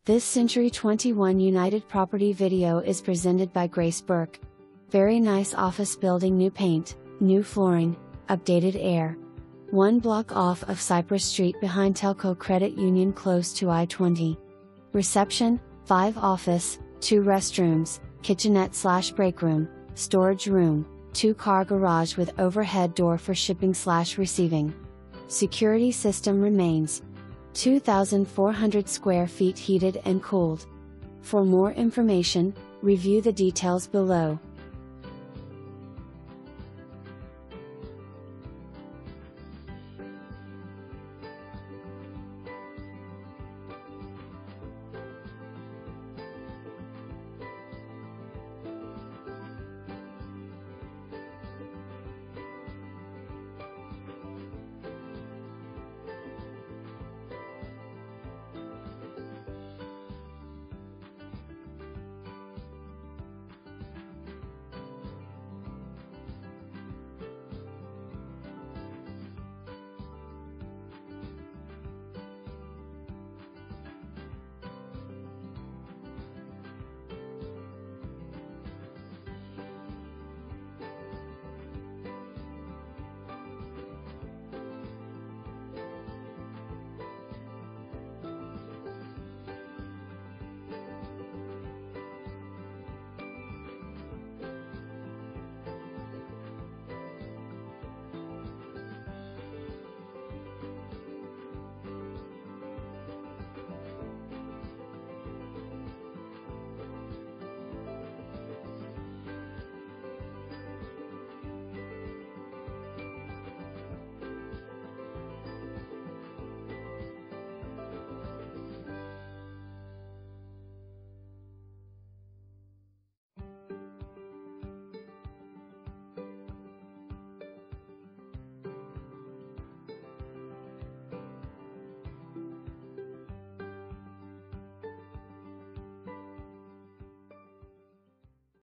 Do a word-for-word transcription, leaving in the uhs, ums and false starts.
This Century twenty-one United Property video is presented by Grace Burke. Very nice office building, new paint, new flooring, updated air. One block off of Cypress Street behind Telco Credit Union, close to I twenty. Reception, five office, two restrooms, kitchenette slash breakroom, storage room, two car garage with overhead door for shipping slash receiving. Security system remains. two thousand four hundred square feet heated and cooled. For more information, review the details below.